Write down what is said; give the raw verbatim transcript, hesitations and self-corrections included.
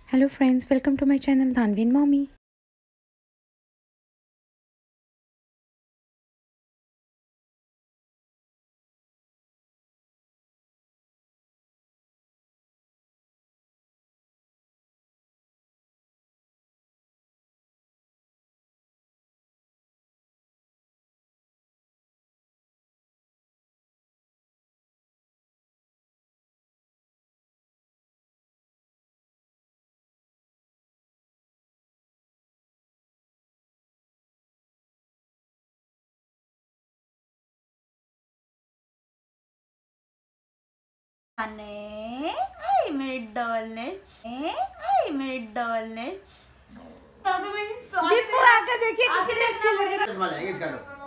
Hello friends, welcome to my channel Dhaanvi and Mommy. आने आई मेरे डॉलनेच आई मेरे डॉलनेच दीपू आके देखिए कितने अच्छे लग रहे हैं।